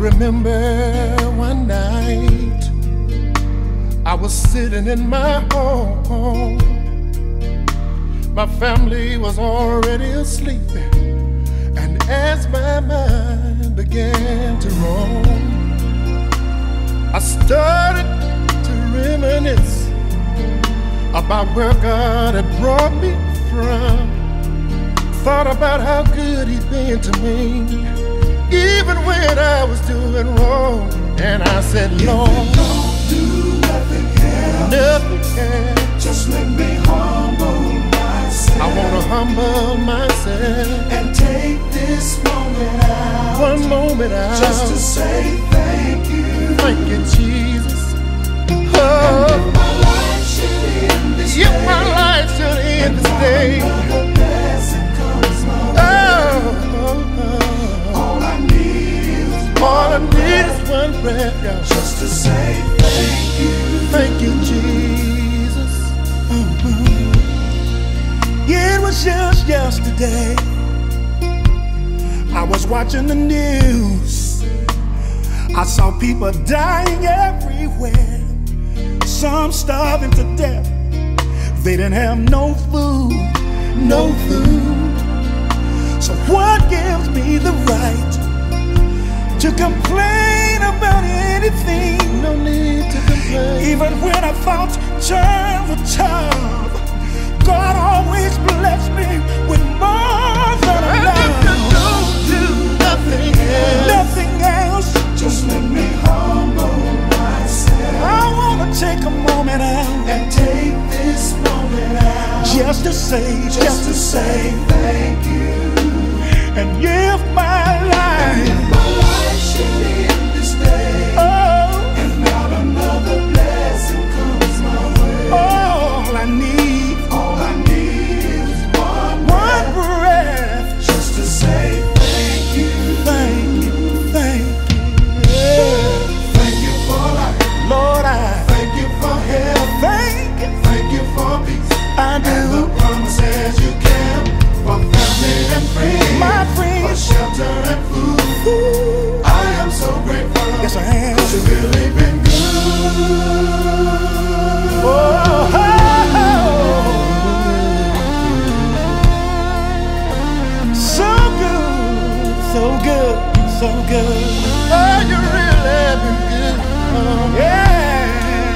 remember one night I was sitting in my home. My family was already asleep, and as my mind began to roam, I started to reminisce about where God had brought me from. Thought about how good He'd been to me, even when I was doing wrong. And I said, Lord, don't do nothing else, just let me humble myself. I want to humble myself and take this moment out, one moment out, just to say thank you. Thank you, Jesus. Oh, and if my life should end this day, my life should end this day, another blessing comes my way. All I need is one breath, just to say thank you. Thank you, Jesus. It was just yesterday, I was watching the news. I saw people dying everywhere, some starving to death. They didn't have no food, no food. So what gives me the right to complain about anything? No need to complain. Even when I thought times were tough, God always blessed me with more than enough. Don't do nothing else. Nothing else. Just let me humble myself. I want to take a moment out and take this moment out, just to say thank you. And give my life. My life should end this day, Oh, and not another blessing comes my way. all I need is one breath, just to say thank you. thank you, thank you. Yeah. Thank you for life, Lord, I thank you for health, thank you for peace, I do. and the promises you kept for family and friends, My friend, for shelter and food. ooh, I am so grateful. yes I am. 'Cause you've really been good. Oh, so good, so good, so good. Oh, you really been good. Yeah.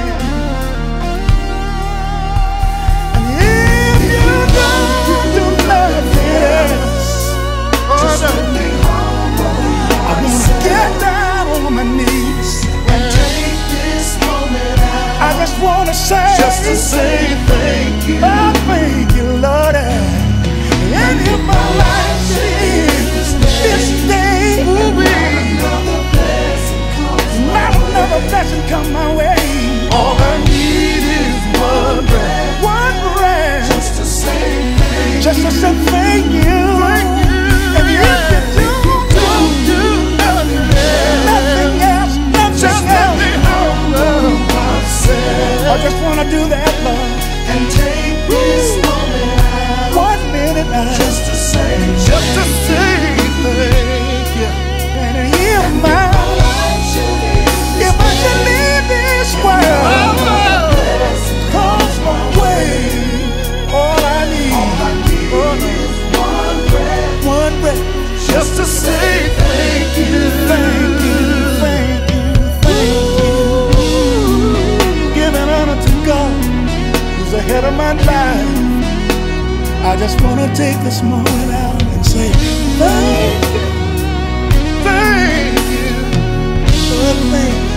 And if you don't do nothing else, Just let me humble I wanna myself get down on my knees. and take this moment out, I just wanna say, just to say thank you. oh, thank you, Lord. And if my life is this day, Another blessing comes not another blessing come my way. All I need is one breath. One breath, just to say thank you. just to say thank you. And if you Don't do nothing else. nothing else, Just nothing let me else, humble myself I just wanna do that, Lord. And take this moment out, 1 minute now, just to say thank you. and hear my life should end if I should leave this world, comes my way. All I need is one breath, one breath. Just to say thank you. Thank you, thank you, thank you. Giving honor to God, who's ahead of my life. I just wanna take this moment out and say thank you, Thank you. thank you.